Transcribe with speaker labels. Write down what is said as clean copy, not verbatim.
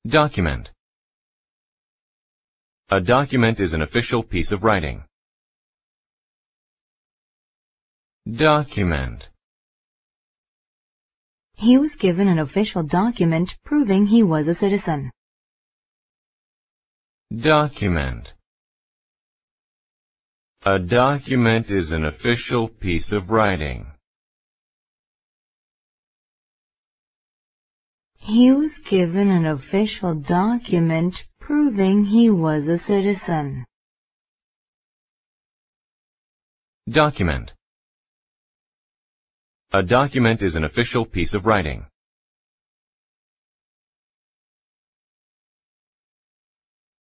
Speaker 1: Document. A document is an official piece of writing. Document.
Speaker 2: He was given an official document proving he was a citizen.
Speaker 1: Document. A document is an official piece of writing.
Speaker 2: He was given an official document proving he was a citizen.
Speaker 1: Document. A document is an official piece of writing.